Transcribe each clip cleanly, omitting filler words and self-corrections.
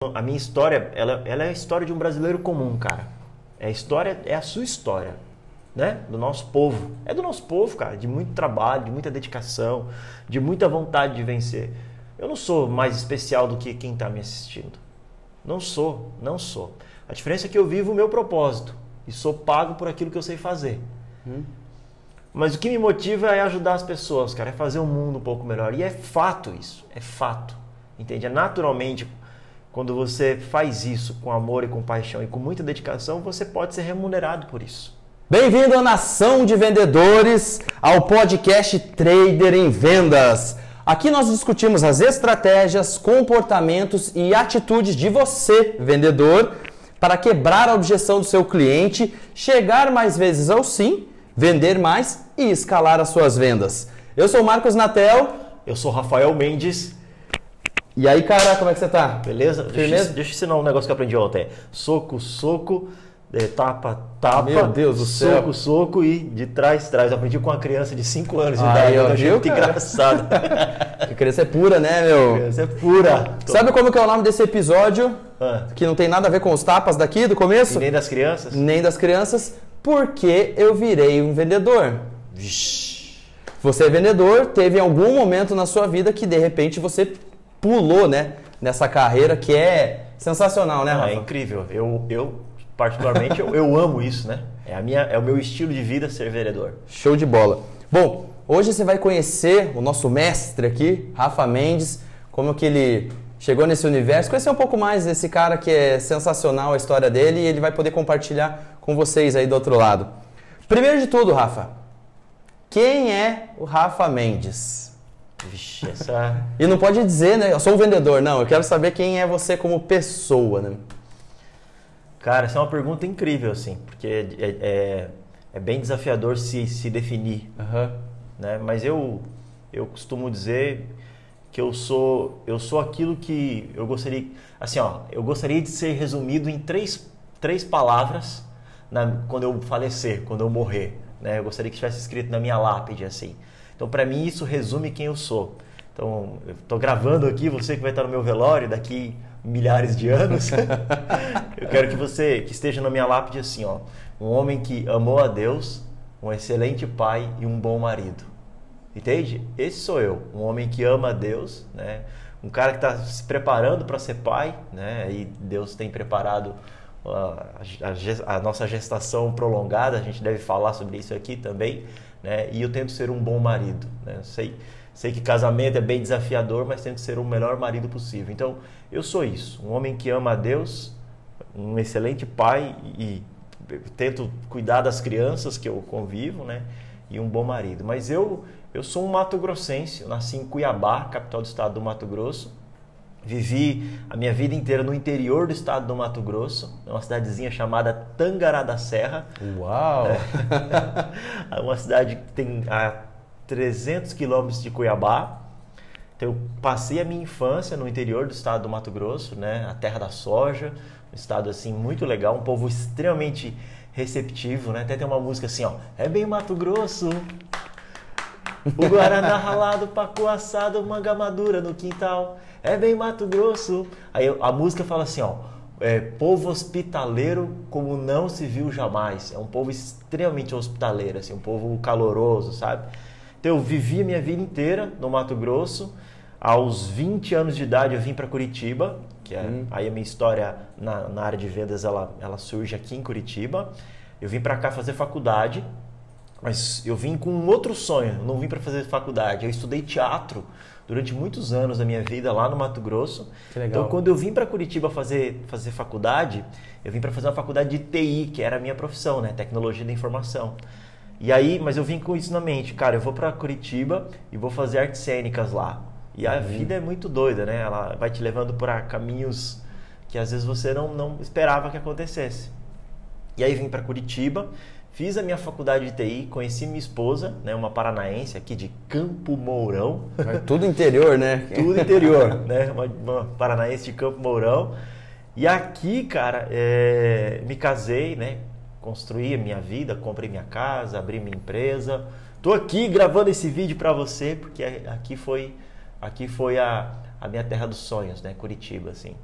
A minha história, ela é a história de um brasileiro comum, cara. É a sua história, né? Do nosso povo. É do nosso povo, cara, de muito trabalho, de muita dedicação, de muita vontade de vencer. Eu não sou mais especial do que quem está me assistindo. Não sou. A diferença é que eu vivo o meu propósito e sou pago por aquilo que eu sei fazer. Mas o que me motiva é ajudar as pessoas, cara, é fazer o mundo um pouco melhor. E é fato isso, é fato. Entende? É naturalmente, quando você faz isso com amor e com paixão e com muita dedicação, você pode ser remunerado por isso. Bem-vindo à Nação de Vendedores, ao podcast Trader em Vendas. Aqui nós discutimos as estratégias, comportamentos e atitudes de você, vendedor, para quebrar a objeção do seu cliente, chegar mais vezes ao sim, vender mais e escalar as suas vendas. Eu sou o Marcos Natel. Eu sou o Rafael Mendes. E aí, cara, como é que você tá? Beleza? Deixa eu ensinar um negócio que eu aprendi ontem. Soco, tapa, tapa. Meu Deus do céu. Soco, soco e de trás. Eu aprendi com uma criança de 5 anos de idade. Eu achei muito engraçado. A criança é pura, né, meu? A criança é pura. Sabe como que é o nome desse episódio? Que não tem nada a ver com os tapas daqui do começo? E nem das crianças? Nem das crianças. Porque eu virei um vendedor. Vixe. Você é vendedor, teve algum momento na sua vida que de repente você pulou, né? Nessa carreira que é sensacional, né, Rafa? É incrível. Eu particularmente, eu amo isso, né? É o meu estilo de vida ser vendedor. Show de bola. Bom, hoje você vai conhecer o nosso mestre aqui, Rafa Mendes, como que ele chegou nesse universo, conhecer um pouco mais desse cara que é sensacional a história dele e ele vai poder compartilhar com vocês aí do outro lado. Primeiro de tudo, Rafa, quem é o Rafa Mendes? Vixe, essa... E não pode dizer, né? Eu sou um vendedor. Não, eu quero saber quem é você como pessoa, né? Cara, essa é uma pergunta incrível, assim, porque é bem desafiador se definir, né? Mas eu costumo dizer que eu sou aquilo que eu gostaria... Assim, eu gostaria de ser resumido em três palavras quando eu falecer, quando eu morrer, né? Eu gostaria que estivesse escrito na minha lápide, assim. Então, para mim, isso resume quem eu sou. Então, eu estou gravando aqui, você que vai estar no meu velório daqui milhares de anos. Eu quero que você que esteja na minha lápide assim, um homem que amou a Deus, um excelente pai e um bom marido. Entende? Esse sou eu, um homem que ama a Deus, né? Um cara que está se preparando para ser pai, né? E Deus tem preparado a nossa gestação prolongada, a gente deve falar sobre isso aqui também, né? E eu tento ser um bom marido, né? Sei que casamento é bem desafiador, mas tento ser o melhor marido possível. Então, eu sou isso, um homem que ama a Deus, um excelente pai e tento cuidar das crianças que eu convivo, né? E um bom marido. Mas eu sou um mato-grossense, eu nasci em Cuiabá, capital do estado do Mato Grosso. Vivi a minha vida inteira no interior do estado do Mato Grosso, numa cidadezinha chamada Tangará da Serra. Uau! É uma cidade que tem 300 quilômetros de Cuiabá. Então, eu passei a minha infância no interior do estado do Mato Grosso, né? A terra da soja, um estado assim muito legal, um povo extremamente receptivo, né? Até tem uma música assim, é bem Mato Grosso, o guaraná ralado, pacu assado, manga madura no quintal, é bem Mato Grosso. Aí a música fala assim, povo hospitaleiro como não se viu jamais. É um povo extremamente hospitaleiro, assim, um povo caloroso, sabe? Então, eu vivi a minha vida inteira no Mato Grosso. Aos 20 anos de idade, eu vim para Curitiba, que aí a minha história na área de vendas ela surge aqui em Curitiba. Eu vim para cá fazer faculdade, mas eu vim com um outro sonho. Eu não vim para fazer faculdade. Eu estudei teatro durante muitos anos da minha vida lá no Mato Grosso. Que legal. Então, quando eu vim para Curitiba fazer faculdade, eu vim para fazer uma faculdade de TI, que era a minha profissão, né? Tecnologia da informação. E aí, mas eu vim com isso na mente, cara, eu vou para Curitiba e vou fazer artes cênicas lá. E a vida é muito doida, né? Ela vai te levando para caminhos que às vezes você não esperava que acontecesse. E aí vim para Curitiba, fiz a minha faculdade de TI, conheci minha esposa, né, uma paranaense aqui de Campo Mourão. Tudo interior, né? Tudo interior, né? Uma paranaense de Campo Mourão. E aqui, cara, me casei, né? Construí a minha vida, comprei minha casa, abri minha empresa. Tô aqui gravando esse vídeo para você, porque aqui foi a minha terra dos sonhos, né? Curitiba, assim.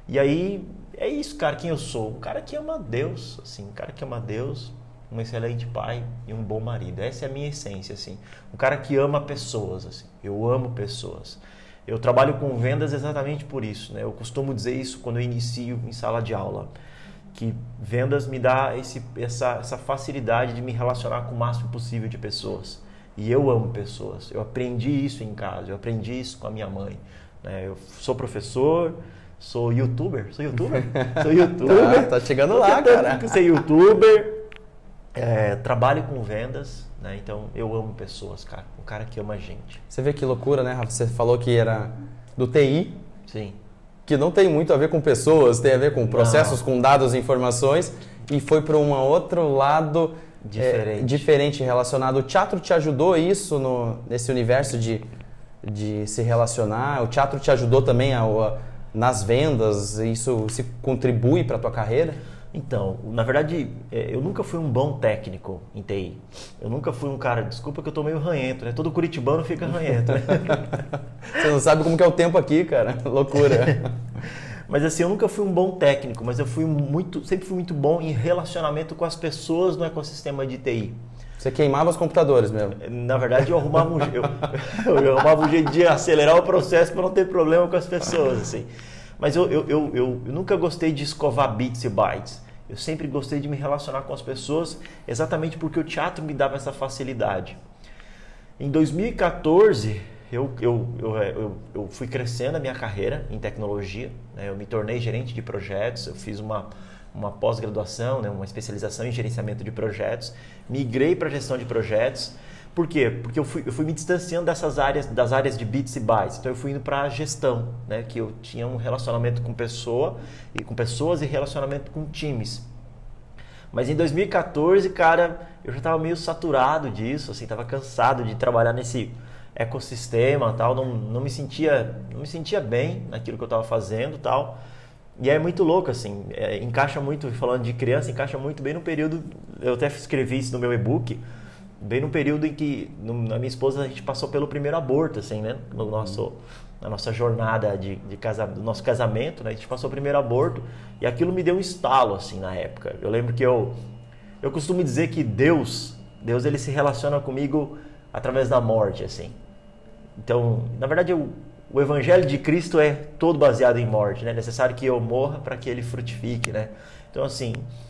E aí, é isso, cara, quem eu sou. Um cara que ama Deus, assim, um cara que ama Deus, um excelente pai e um bom marido. Essa é a minha essência, assim. Um cara que ama pessoas, assim. Eu amo pessoas. Eu trabalho com vendas exatamente por isso, né? Eu costumo dizer isso quando eu inicio em sala de aula, que vendas me dá essa facilidade de me relacionar com o máximo possível de pessoas. E eu amo pessoas. Eu aprendi isso em casa, eu aprendi isso com a minha mãe, né? Eu sou professor, sou youtuber. Sou youtuber? Tá chegando lá, cara. Ser youtuber, trabalho com vendas, né? Então eu amo pessoas, cara. Um cara que ama a gente. Você vê que loucura, né, Rafa? Você falou que era do TI. Sim. Que não tem muito a ver com pessoas, tem a ver com processos, com dados e informações, e foi para um outro lado diferente relacionado. O teatro te ajudou isso nesse universo de se relacionar? O teatro te ajudou também nas vendas? Isso se contribui para a tua carreira? Então, na verdade, eu nunca fui um bom técnico em TI. Eu nunca fui um cara, desculpa que eu tô meio ranhento, né? Todo curitibano fica ranhento, né? Você não sabe como que é o tempo aqui, cara. Loucura. Mas assim, eu nunca fui um bom técnico, mas eu sempre fui muito bom em relacionamento com as pessoas no ecossistema de TI. Você queimava os computadores mesmo? Na verdade, eu arrumava um jeito de acelerar o processo para não ter problema com as pessoas, assim. Mas eu nunca gostei de escovar bits e bytes. Eu sempre gostei de me relacionar com as pessoas, exatamente porque o teatro me dava essa facilidade. Em 2014, eu fui crescendo a minha carreira em tecnologia, né? Eu me tornei gerente de projetos, eu fiz uma pós-graduação, né? Uma especialização em gerenciamento de projetos, migrei para gestão de projetos. Por quê? Porque eu fui me distanciando das áreas de bits e bytes. Então eu fui indo para a gestão, né? Que eu tinha um relacionamento com pessoas e relacionamento com times. Mas em 2014, cara, eu já estava meio saturado disso, assim, estava cansado de trabalhar nesse ecossistema, tal, não me sentia bem naquilo que eu estava fazendo, tal. E é muito louco, assim, encaixa muito, falando de criança, encaixa muito bem no período, eu até escrevi isso no meu e-book, bem no período em que, na minha esposa, a gente passou pelo primeiro aborto, assim, né? Na nossa jornada do nosso casamento, né? A gente passou o primeiro aborto e aquilo me deu um estalo, assim, na época. Eu lembro que eu costumo dizer que Deus, ele se relaciona comigo através da morte, assim. Então, na verdade, o evangelho de Cristo é todo baseado em morte, né? É necessário que eu morra para que ele frutifique, né? Então, assim,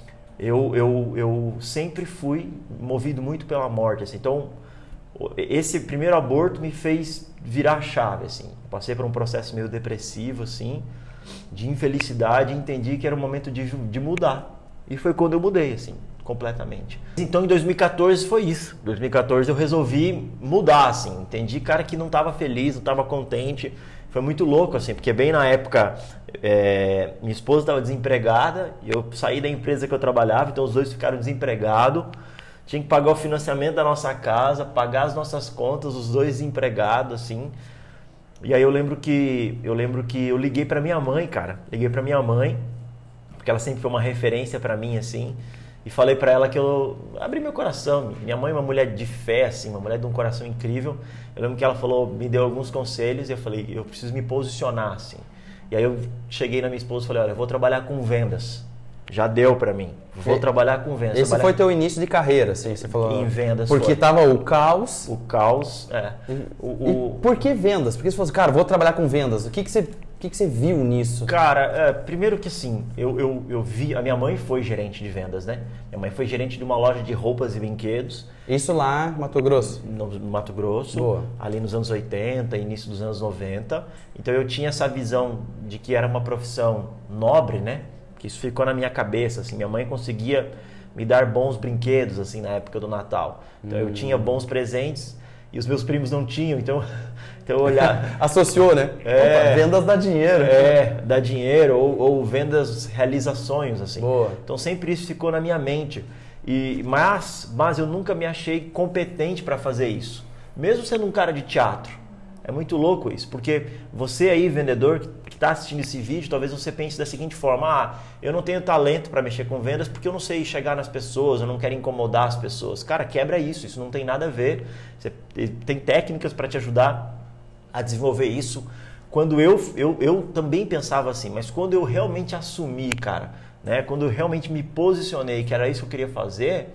eu sempre fui movido muito pela morte, assim. Então, esse primeiro aborto me fez virar a chave, assim. Passei por um processo meio depressivo, assim, de infelicidade, e entendi que era o momento de mudar. E foi quando eu mudei, assim, completamente. Então, em 2014 foi isso. Em 2014 eu resolvi mudar, assim. Entendi, cara, que não estava feliz, não estava contente. Foi muito louco, assim, porque bem na época minha esposa estava desempregada e eu saí da empresa que eu trabalhava, então os dois ficaram desempregados. Tinha que pagar o financiamento da nossa casa, pagar as nossas contas, os dois desempregados, assim. E aí eu lembro que eu liguei para minha mãe, cara. Liguei para minha mãe, porque ela sempre foi uma referência para mim, assim. E falei para ela que eu abri meu coração. Minha mãe é uma mulher de fé, assim, uma mulher de um coração incrível. Eu lembro que ela falou, me deu alguns conselhos e eu falei, eu preciso me posicionar, assim. E aí eu cheguei na minha esposa e falei, olha, eu vou trabalhar com vendas. Já deu para mim. Vou trabalhar com vendas. Esse foi teu início de carreira, assim, você falou. Em vendas. Porque tava o caos. O caos, E por que vendas? Porque você falou assim, cara, vou trabalhar com vendas. O que você viu nisso? Cara, primeiro que assim, eu vi... A minha mãe foi gerente de vendas, né? Minha mãe foi gerente de uma loja de roupas e brinquedos. Isso lá em Mato Grosso? No Mato Grosso. Boa. Ali nos anos 80, início dos anos 90. Então eu tinha essa visão de que era uma profissão nobre, né? Que isso ficou na minha cabeça, assim. Minha mãe conseguia me dar bons brinquedos, assim, na época do Natal. Então eu tinha bons presentes e os meus primos não tinham, então eu olhava... Associou, né? Opa, vendas dá dinheiro. Dá dinheiro ou vendas realiza sonhos, assim. Boa. Então sempre isso ficou na minha mente. Mas eu nunca me achei competente para fazer isso. Mesmo sendo um cara de teatro. É muito louco isso, porque você aí, vendedor, que está assistindo esse vídeo, talvez você pense da seguinte forma, eu não tenho talento para mexer com vendas porque eu não sei chegar nas pessoas, eu não quero incomodar as pessoas. Cara, quebra isso não tem nada a ver. Você tem técnicas para te ajudar a desenvolver isso quando eu também pensava assim, mas quando eu realmente assumi, cara, né? Quando eu realmente me posicionei que era isso que eu queria fazer,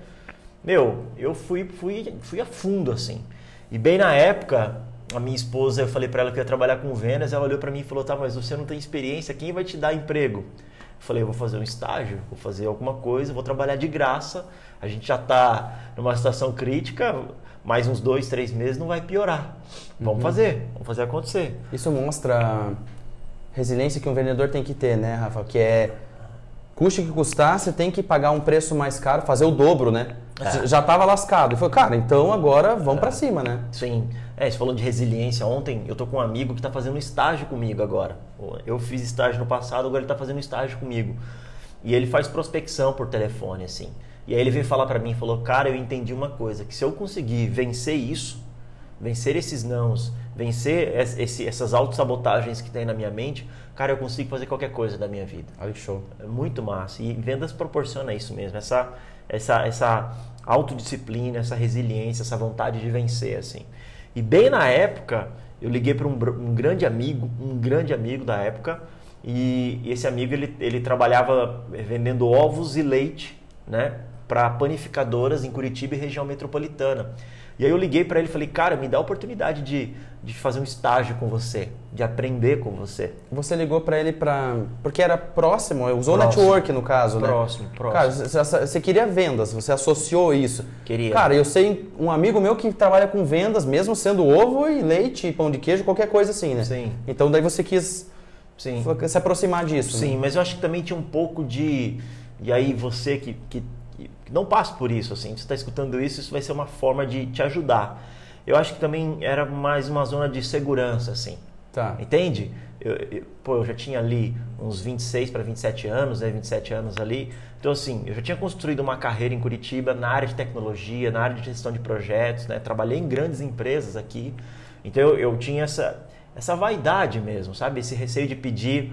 eu fui a fundo, assim. E bem na época, a minha esposa, eu falei para ela que eu ia trabalhar com vendas, ela olhou para mim e falou, tá, mas você não tem experiência, quem vai te dar emprego? Eu falei, eu vou fazer um estágio, vou fazer alguma coisa, vou trabalhar de graça, a gente já está numa situação crítica, mais uns 2, 3 meses não vai piorar. Vamos fazer acontecer. Isso mostra a resiliência que um vendedor tem que ter, né, Rafa? Que é, custe que custar, você tem que pagar um preço mais caro, fazer o dobro, né? Já estava lascado. E falou, cara, então agora vamos para cima, né? Sim. Você falou de resiliência. Ontem eu tô com um amigo que está fazendo estágio comigo agora. Eu fiz estágio no passado, agora ele está fazendo estágio comigo. E ele faz prospecção por telefone, assim. E aí ele veio falar para mim, falou, cara, eu entendi uma coisa, que se eu conseguir vencer isso, vencer esses nãos, vencer essas autossabotagens que tem na minha mente, cara, eu consigo fazer qualquer coisa da minha vida. Olha que show. É muito massa. E vendas proporciona isso mesmo, essa autodisciplina, essa resiliência, essa vontade de vencer, assim. E bem na época, eu liguei para um grande amigo da época, e esse amigo ele trabalhava vendendo ovos e leite, né, para panificadoras em Curitiba e região metropolitana. E aí eu liguei para ele e falei, cara, me dá a oportunidade de fazer um estágio com você, de aprender com você. Você ligou para ele porque era próximo, usou network no caso, né? Próximo. Cara, você queria vendas, você associou isso. Queria. Cara, eu sei um amigo meu que trabalha com vendas, mesmo sendo ovo e leite, pão de queijo, qualquer coisa assim, né? Sim. Então daí você quis se aproximar disso. Sim, né? mas eu acho que também tinha um pouco de... E aí você que não passa por isso, assim, você está escutando isso vai ser uma forma de te ajudar. Eu acho que também era mais uma zona de segurança, assim. Tá. Entende? Eu já tinha ali uns 26 para 27 anos, né? 27 anos ali. Então, assim, eu já tinha construído uma carreira em Curitiba na área de tecnologia, na área de gestão de projetos, né? Trabalhei em grandes empresas aqui. Então, eu tinha essa vaidade mesmo, sabe? Esse receio de pedir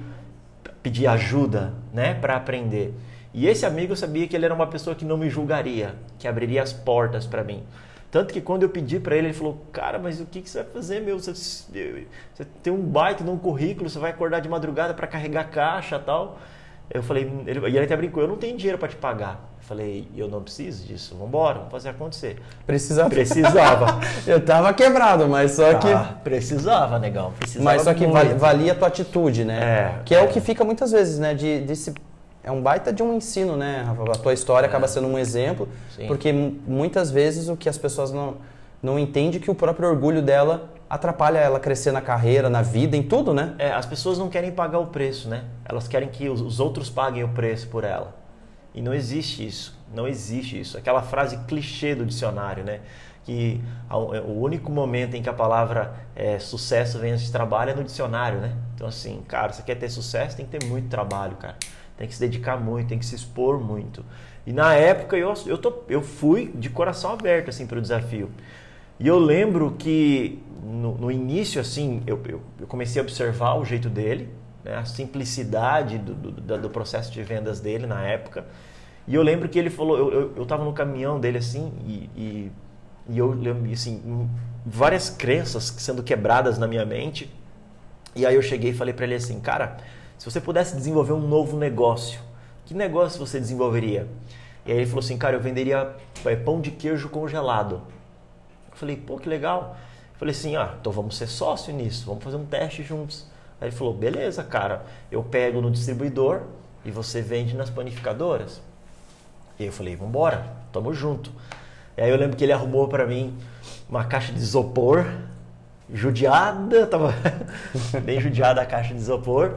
ajuda, né? Para aprender. E esse amigo, eu sabia que ele era uma pessoa que não me julgaria, que abriria as portas para mim. Tanto que quando eu pedi para ele falou, cara, mas o que você vai fazer, meu? Você tem um baita de um currículo, você vai acordar de madrugada para carregar caixa e tal. Eu falei, e ele até brincou, eu não tenho dinheiro para te pagar. Eu falei, eu não preciso disso, vamos embora, vamos fazer acontecer. Precisava. Eu tava quebrado, mas só que... Precisava, negão. Mas só que valia a tua atitude, né? Que é o que fica muitas vezes, né? É um baita de um ensino, né, Rafa? A tua história acaba sendo um exemplo, sim. Porque muitas vezes o que as pessoas não entendem é que o próprio orgulho dela atrapalha ela crescer na carreira, na vida, em tudo, né? As pessoas não querem pagar o preço, né? Elas querem que os outros paguem o preço por ela. E não existe isso, não existe isso. Aquela frase clichê do dicionário, né? Que o único momento em que a palavra sucesso vem antes de trabalho é no dicionário, né? Então assim, cara, você quer ter sucesso, tem que ter muito trabalho, cara. Tem que se dedicar muito, tem que se expor muito. E na época eu fui de coração aberto assim, para o desafio. E eu lembro que no início assim, eu comecei a observar o jeito dele, né, a simplicidade do processo de vendas dele na época. E eu lembro que ele falou, eu estava no caminhão dele assim, e eu lembro assim, várias crenças sendo quebradas na minha mente. E aí eu cheguei e falei para ele assim, cara, se você pudesse desenvolver um novo negócio, que negócio você desenvolveria? E aí ele falou assim, cara, eu venderia pão de queijo congelado. Eu falei, pô, que legal. Eu falei assim, então vamos ser sócio nisso, vamos fazer um teste juntos. Aí ele falou, beleza, cara, eu pego no distribuidor e você vende nas panificadoras. E aí eu falei, vambora, tamo junto. E aí eu lembro que ele arrumou para mim uma caixa de isopor, judiada, tava bem judiada a caixa de isopor.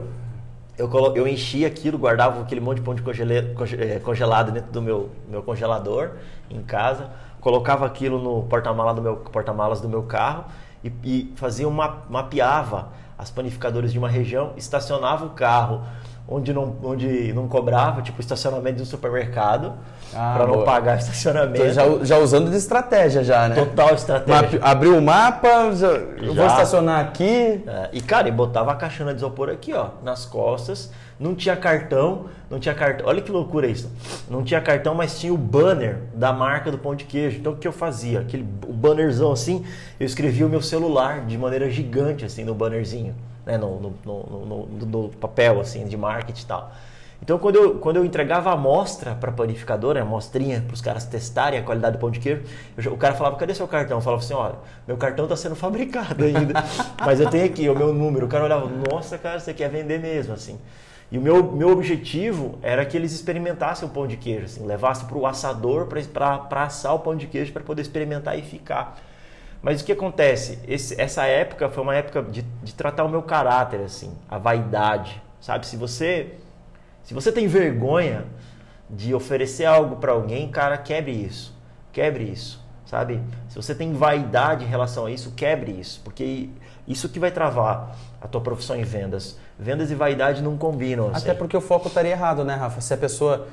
Eu enchia aquilo, guardava aquele monte de pão de congelado dentro do meu congelador em casa, colocava aquilo no porta-malas do meu carro e mapeava as panificadoras de uma região, estacionava o carro onde não cobrava, tipo estacionamento de um supermercado, para não pagar estacionamento. Então, já usando de estratégia já, né? Total estratégia. Abriu o mapa, eu vou estacionar aqui. E cara, botava a caixona de isopor aqui, ó, nas costas. Não tinha cartão. Olha que loucura isso. Não tinha cartão, mas tinha o banner da marca do pão de queijo. Então o que eu fazia? O bannerzão assim, eu escrevia o meu celular de maneira gigante assim no bannerzinho. né, no papel assim, de marketing e tal. Então, quando eu entregava a amostra para a panificadora, a amostrinha para os caras testarem a qualidade do pão de queijo, o cara falava, cadê seu cartão? Eu falava assim, olha, meu cartão está sendo fabricado ainda, mas eu tenho aqui o meu número. O cara olhava, nossa, cara, você quer vender mesmo, assim. E o meu objetivo era que eles experimentassem o pão de queijo, assim, levassem para o assador para assar o pão de queijo para poder experimentar e ficar. Mas o que acontece? Essa época foi uma época de tratar o meu caráter, assim, a vaidade, sabe? Se você tem vergonha de oferecer algo para alguém, cara, quebre isso, sabe? Se você tem vaidade em relação a isso, quebre isso, porque isso que vai travar a tua profissão em vendas. Vendas e vaidade não combinam. Assim. Até porque o foco estaria errado, né, Rafa? Se a pessoa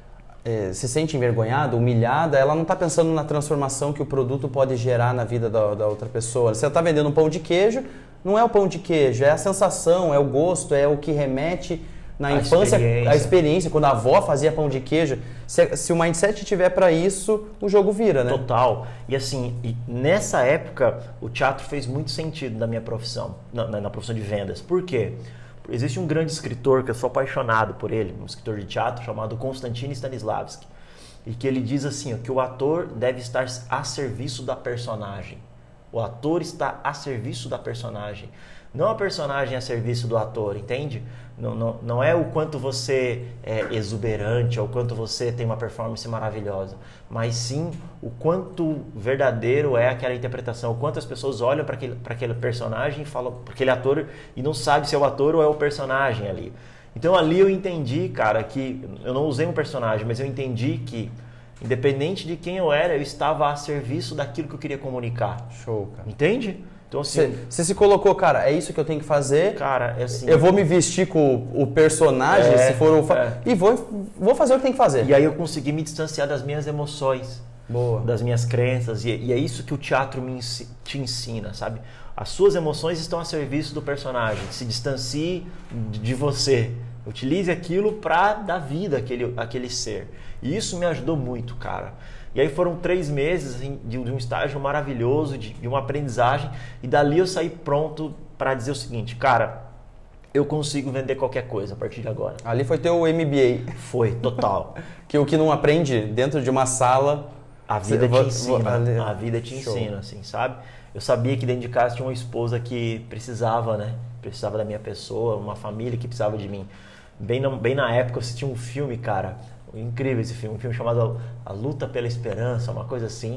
se sente envergonhada, humilhada, ela não está pensando na transformação que o produto pode gerar na vida da outra pessoa. Você está vendendo um pão de queijo, não é o pão de queijo, é a sensação, é o gosto, é o que remete na infância, a experiência, quando a avó fazia pão de queijo. Se o mindset tiver para isso, o jogo vira, né? Total. E assim, nessa época, o teatro fez muito sentido na minha profissão, na profissão de vendas. Por quê? Existe um grande escritor que eu sou apaixonado por ele, um escritor de teatro chamado Konstantin Stanislavski, e que ele diz assim, que o ator deve estar a serviço da personagem. O ator está a serviço da personagem. Não a personagem a serviço do ator, entende? Não é o quanto você é exuberante ou o quanto você tem uma performance maravilhosa, mas sim o quanto verdadeiro é aquela interpretação, o quanto as pessoas olham para aquele personagem e falam para aquele ator e não sabe se é o ator ou é o personagem ali. Então ali eu entendi, cara, que eu não usei um personagem, mas eu entendi que independente de quem eu era, eu estava a serviço daquilo que eu queria comunicar. Show, cara. Entende? Então, assim, você se colocou, cara, é isso que eu tenho que fazer. Cara, é assim. Eu vou me vestir com o personagem, se for e vou fazer o que tem que fazer. E aí eu consegui me distanciar das minhas emoções, das minhas crenças. E é isso que o teatro te ensina, sabe? As suas emoções estão a serviço do personagem. Se distancie de você. Utilize aquilo para dar vida àquele ser. E isso me ajudou muito, cara. E aí foram 3 meses assim, de um estágio maravilhoso, de uma aprendizagem. E dali eu saí pronto para dizer o seguinte, cara, eu consigo vender qualquer coisa a partir de agora. Ali foi teu MBA. Foi, total. Que o que não aprende dentro de uma sala... A vida te ensina. A vida te ensina, assim, sabe? Eu sabia que dentro de casa tinha uma esposa que precisava, né? Precisava da minha pessoa, uma família que precisava de mim. Bem na época eu assisti um filme, cara... Incrível esse filme, um filme chamado A Luta pela Esperança, uma coisa assim,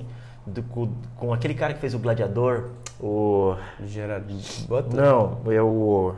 com aquele cara que fez o Gladiador, o... Gerard Butler? Não,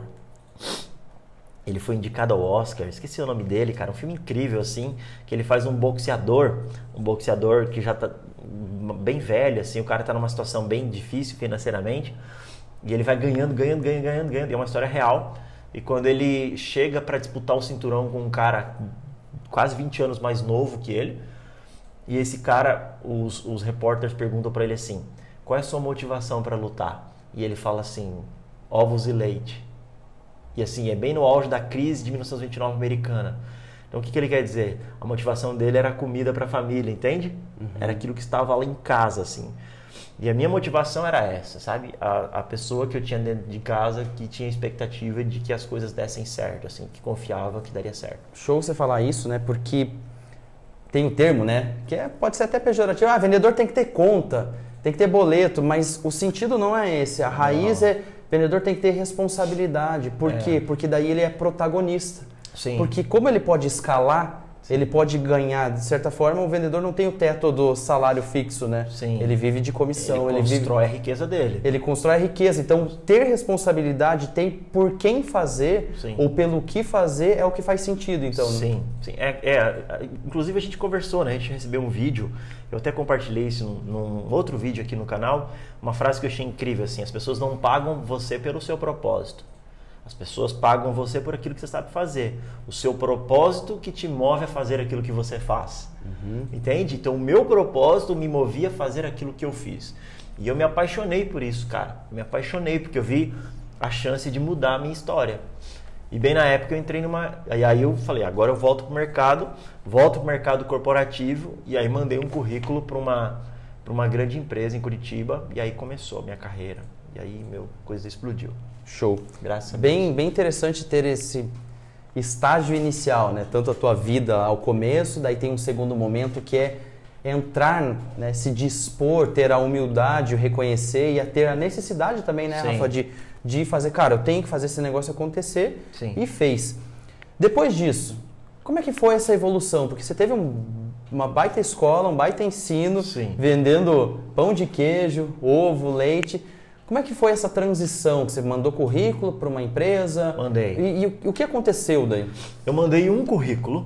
ele foi indicado ao Oscar, esqueci o nome dele, cara, um filme incrível assim, que ele faz um boxeador que já tá bem velho, assim, o cara tá numa situação bem difícil financeiramente, e ele vai ganhando, e é uma história real, e quando ele chega para disputar o cinturão com um cara quase 20 anos mais novo que ele, e esse cara, os repórteres perguntam para ele assim, qual é a sua motivação para lutar? E ele fala assim, ovos e leite. E assim, é bem no auge da crise de 1929 americana. Então o que ele quer dizer? A motivação dele era a comida para a família, entende? Uhum. Era aquilo que estava lá em casa, assim. E a minha motivação era essa, sabe? A pessoa que eu tinha dentro de casa que tinha expectativa de que as coisas dessem certo, assim, que confiava que daria certo. Show você falar isso, né? Porque tem o termo, né? Que pode ser até pejorativo. Vendedor tem que ter conta, tem que ter boleto, mas o sentido não é esse. A raiz vendedor tem que ter responsabilidade. Por quê? Porque daí ele é protagonista. Sim. Porque como ele pode escalar, ele pode ganhar, de certa forma, o vendedor não tem o teto do salário fixo, né? Sim. Ele vive de comissão. Ele constrói a riqueza dele. Ele constrói a riqueza. Então, ter responsabilidade, tem por quem fazer, Sim. ou pelo que fazer, é o que faz sentido, então. Sim, né? sim. Inclusive, a gente conversou, né? A gente recebeu um vídeo, eu até compartilhei isso num outro vídeo aqui no canal, uma frase que eu achei incrível, assim, as pessoas não pagam você pelo seu propósito. As pessoas pagam você por aquilo que você sabe fazer. O seu propósito que te move a fazer aquilo que você faz. Uhum. Entende? Então, o meu propósito me movia a fazer aquilo que eu fiz. E eu me apaixonei por isso, cara. Me apaixonei porque eu vi a chance de mudar a minha história. E bem na época eu entrei E aí eu falei, agora eu volto pro mercado corporativo. E aí mandei um currículo para uma grande empresa em Curitiba. E aí começou a minha carreira. E aí, coisa explodiu. Show. Graças a Deus. Bem interessante ter esse estágio inicial, né? Tanto a tua vida ao começo, daí tem um segundo momento que é entrar, né? Se dispor, ter a humildade, o reconhecer e a ter a necessidade também, né, Rafa, de fazer, cara, eu tenho que fazer esse negócio acontecer. Sim. E fez. Depois disso, como é que foi essa evolução? Porque você teve uma baita escola, um baita ensino, Sim. vendendo pão de queijo, ovo, leite. Como é que foi essa transição? Que você mandou currículo para uma empresa? Mandei. E o que aconteceu daí? Eu mandei um currículo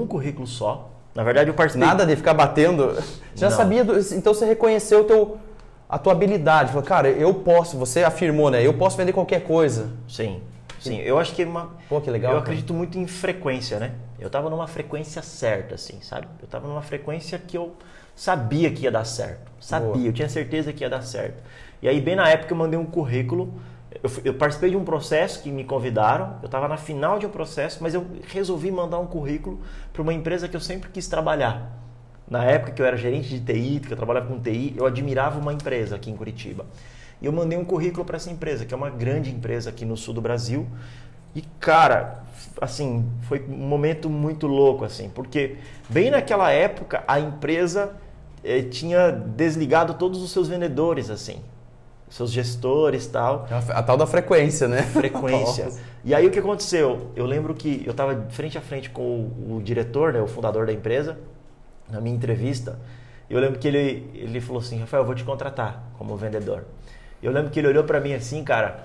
só. Na verdade, eu participei... Nada de ficar batendo? Já Não. sabia, então você reconheceu a tua habilidade. Falou, cara, eu posso, você afirmou, né? Eu posso vender qualquer coisa. Sim, eu acho que Pô, que legal. Eu acredito muito em frequência, né? Eu tava numa frequência certa, assim, sabe? Eu tava numa frequência que eu sabia que ia dar certo. Sabia, eu tinha certeza que ia dar certo. E aí, bem na época, eu mandei um currículo. Eu participei de um processo que me convidaram. Eu estava na final de um processo, mas eu resolvi mandar um currículo para uma empresa que eu sempre quis trabalhar. Na época que eu era gerente de TI, que eu trabalhava com TI, eu admirava uma empresa aqui em Curitiba. E eu mandei um currículo para essa empresa, que é uma grande empresa aqui no sul do Brasil. E, cara, assim, foi um momento muito louco, assim, porque bem naquela época a empresa tinha desligado todos os seus vendedores, assim, seus gestores e tal. A tal da frequência, né? Frequência. E aí o que aconteceu? Eu lembro que eu estava frente a frente com o diretor, né, o fundador da empresa, na minha entrevista. Eu lembro que ele falou assim, Rafael, eu vou te contratar como vendedor. Eu lembro que ele olhou para mim assim, cara,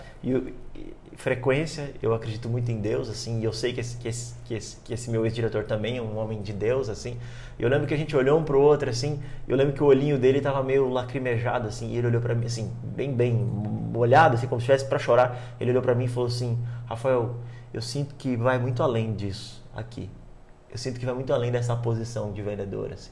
frequência, eu acredito muito em Deus, assim, e eu sei que esse meu ex-diretor também é um homem de Deus, assim. Eu lembro que a gente olhou um pro outro, assim, eu lembro que o olhinho dele tava meio lacrimejado, assim, e ele olhou para mim, assim, bem molhado, assim, como se estivesse para chorar. Ele olhou para mim e falou assim, Rafael, eu sinto que vai muito além disso aqui. Eu sinto que vai muito além dessa posição de vendedor, assim.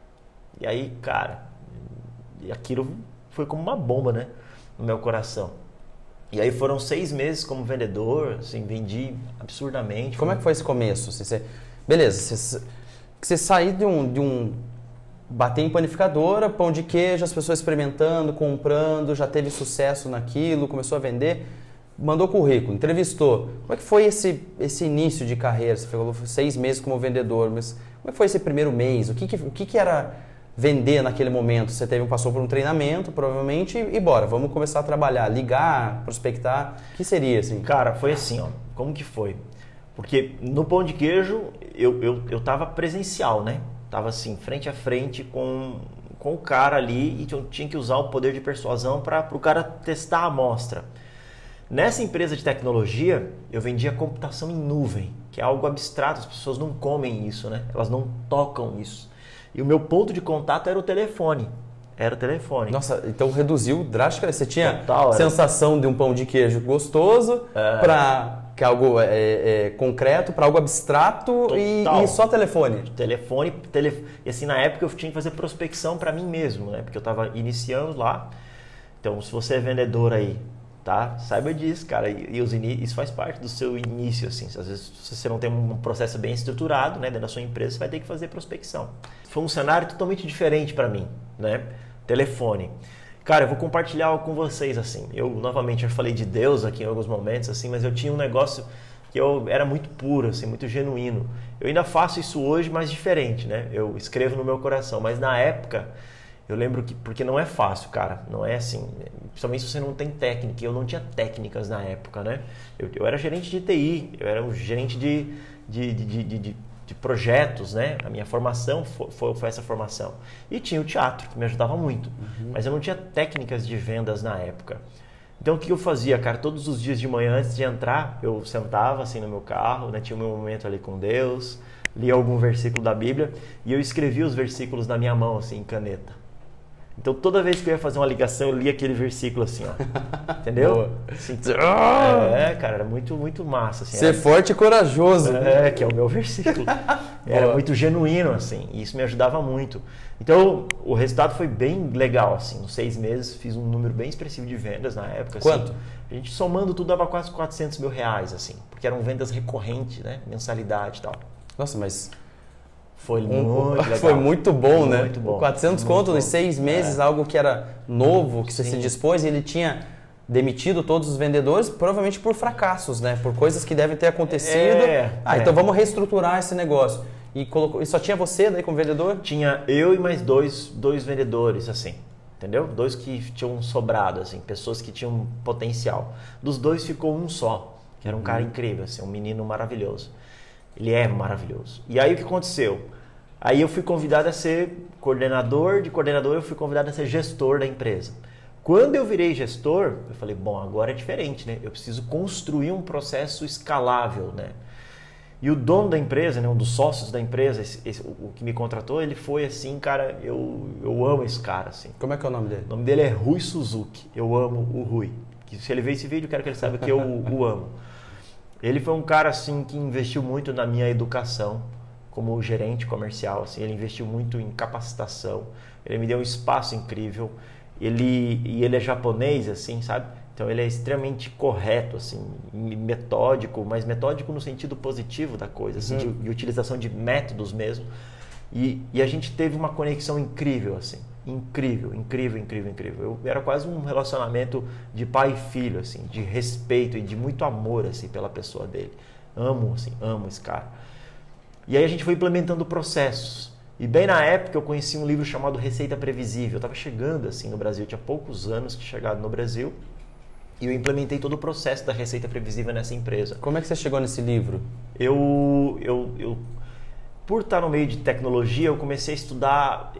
E aí, cara, aquilo foi como uma bomba, né, no meu coração. E aí foram 6 meses como vendedor, assim, vendi absurdamente. Como é que foi esse começo? Beleza, você saiu de um bater em panificadora, pão de queijo, as pessoas experimentando, comprando, já teve sucesso naquilo, começou a vender, mandou currículo, entrevistou. Como é que foi esse início de carreira? Você falou 6 meses como vendedor, mas como é que foi esse primeiro mês? O que era vender naquele momento? Você passou por um treinamento, provavelmente, e bora, vamos começar a trabalhar, ligar, prospectar. O que seria, assim? Cara, foi assim, ó. Como que foi? Porque no pão de queijo, eu tava presencial, né? Tava assim, frente a frente com o cara ali e eu tinha que usar o poder de persuasão para o cara testar a amostra. Nessa empresa de tecnologia, eu vendia computação em nuvem, que é algo abstrato, as pessoas não comem isso, né? Elas não tocam isso. E o meu ponto de contato era o telefone. Era o telefone. Nossa, então reduziu drasticamente. Você tinha Total, sensação de um pão de queijo gostoso para que é algo concreto, para algo abstrato e só telefone. Telefone. E assim, na época eu tinha que fazer prospecção para mim mesmo, né? Porque eu estava iniciando lá. Então, se você é vendedor aí, tá? Saiba disso, cara. Isso faz parte do seu início, assim. Às vezes, se você não tem um processo bem estruturado, né, dentro da sua empresa, você vai ter que fazer prospecção. Foi um cenário totalmente diferente para mim, né? Telefone. Cara, eu vou compartilhar algo com vocês, assim. Eu, novamente, já falei de Deus aqui em alguns momentos, assim, mas eu tinha um negócio que eu era muito puro, assim, muito genuíno. Eu ainda faço isso hoje, mas diferente, né? Eu escrevo no meu coração, mas na época... Eu lembro que, porque não é fácil, cara, não é assim, principalmente se você não tem técnica, eu não tinha técnicas na época, né? Eu era gerente de TI, eu era um gerente de projetos, né? A minha formação foi essa formação. E tinha o teatro, que me ajudava muito, mas eu não tinha técnicas de vendas na época. Então o que eu fazia, cara? Todos os dias de manhã, antes de entrar, eu sentava assim no meu carro, né? Tinha o meu momento ali com Deus, lia algum versículo da Bíblia e eu escrevia os versículos na minha mão, assim, em caneta. Então, toda vez que eu ia fazer uma ligação, eu lia aquele versículo assim, ó. Entendeu? Assim, cara, era muito, muito massa. Assim, Ser forte e corajoso. Que é o meu versículo. Era muito genuíno, assim, e isso me ajudava muito. Então, o resultado foi bem legal, assim. Nos 6 meses, fiz um número bem expressivo de vendas na época. Quanto? Assim, a gente somando tudo dava quase 400 mil reais, assim. Porque eram vendas recorrentes, né? Mensalidade e tal. Nossa, mas... Foi muito legal. Foi muito bom, né? Muito bom. 400 conto nos 6 meses, algo que era novo, que você se dispôs, e ele tinha demitido todos os vendedores, provavelmente por fracassos, né? Por coisas que devem ter acontecido. Então vamos reestruturar esse negócio. E só tinha você daí como vendedor? Tinha eu e mais dois vendedores, assim, entendeu? 2 que tinham sobrado, assim, pessoas que tinham potencial. Dos 2 ficou um só, que era um cara incrível, assim, um menino maravilhoso. Ele é maravilhoso. E aí o que aconteceu? Aí eu fui convidado a ser coordenador, de coordenador eu fui convidado a ser gestor da empresa. Quando eu virei gestor, eu falei, bom, agora é diferente, né? Eu preciso construir um processo escalável, né? E o dono da empresa, né, um dos sócios da empresa, o que me contratou, ele foi assim, cara, eu amo esse cara, assim. Como é que é o nome dele? O nome dele é Rui Suzuki. Eu amo o Rui. Que se ele ver esse vídeo, eu quero que ele saiba que eu o amo. Ele foi um cara, assim, que investiu muito na minha educação como gerente comercial, assim. Ele investiu muito em capacitação. Ele me deu um espaço incrível. Ele é japonês, assim, sabe? Então ele é extremamente correto, assim, metódico, mas metódico no sentido positivo da coisa, assim, de utilização de métodos mesmo. E a gente teve uma conexão incrível, assim, incrível. Eu era quase um relacionamento de pai e filho, assim, de respeito e de muito amor, assim, pela pessoa dele. Amo esse cara. E aí a gente foi implementando processos. E bem na época eu conheci um livro chamado Receita Previsível. Eu estava chegando, assim, no Brasil, tinha poucos anos que chegado no Brasil. E eu implementei todo o processo da Receita Previsível nessa empresa. Como é que você chegou nesse livro? Por estar no meio de tecnologia, eu comecei a estudar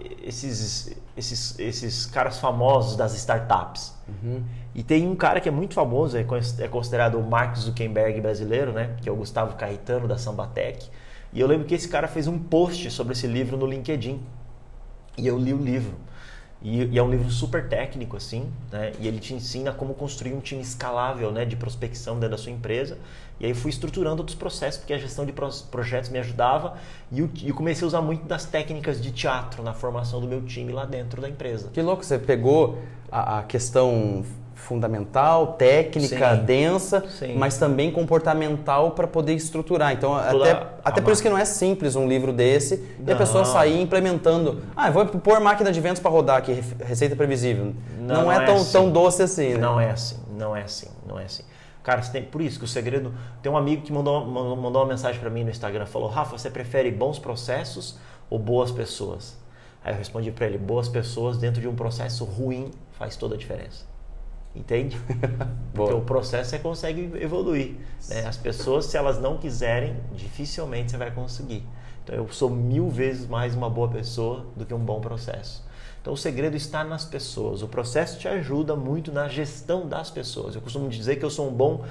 esses caras famosos das startups. E tem um cara que é muito famoso, é considerado o Mark Zuckerberg brasileiro, né? Que é o Gustavo Caetano, da Sambatec. E eu lembro que esse cara fez um post sobre esse livro no LinkedIn. E eu li o livro. E é um livro super técnico, assim, né? E ele te ensina como construir um time escalável, né, de prospecção dentro da sua empresa. E aí fui estruturando outros processos, porque a gestão de projetos me ajudava. E comecei a usar muito das técnicas de teatro na formação do meu time lá dentro da empresa. Que louco, você pegou a questão fundamental, técnica, densa, mas também comportamental para poder estruturar. Então, até por isso que não é simples um livro desse e a pessoa sair implementando. Eu vou pôr máquina de vendas para rodar aqui, Receita Previsível. Não é tão doce assim, né? Não é assim. Cara, por isso que o segredo... Tem um amigo que mandou uma mensagem para mim no Instagram, falou, Rafa, você prefere bons processos ou boas pessoas? Aí eu respondi para ele, boas pessoas dentro de um processo ruim faz toda a diferença. Entende? Porque o processo você consegue evoluir, né? As pessoas, se elas não quiserem, dificilmente você vai conseguir. Então eu sou 1000 vezes mais uma boa pessoa do que um bom processo. Então o segredo está nas pessoas. O processo te ajuda muito na gestão das pessoas. Eu costumo dizer que eu sou um bom